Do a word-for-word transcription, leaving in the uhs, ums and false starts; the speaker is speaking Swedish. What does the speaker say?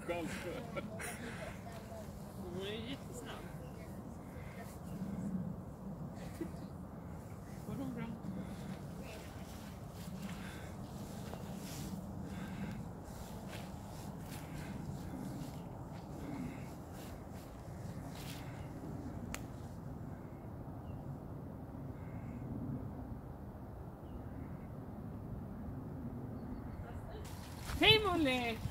kom. Hon är jättesnabb. Var de bra? Hej Molly!